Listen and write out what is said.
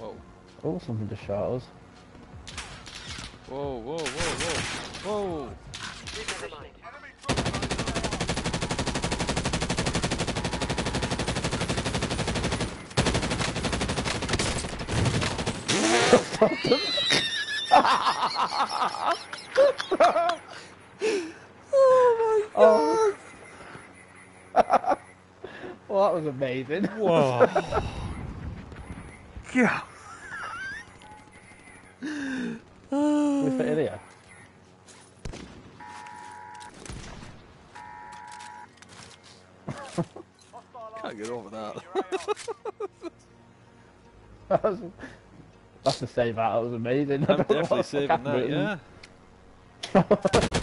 Whoa. Oh, something just shot us. Whoa, whoa, whoa, whoa. Whoa! Oh my god! Oh. Well, that was amazing. Whoa! Yeah. We fit in here. Can't get over that. That's to say that was amazing. I'm definitely saving that, yeah.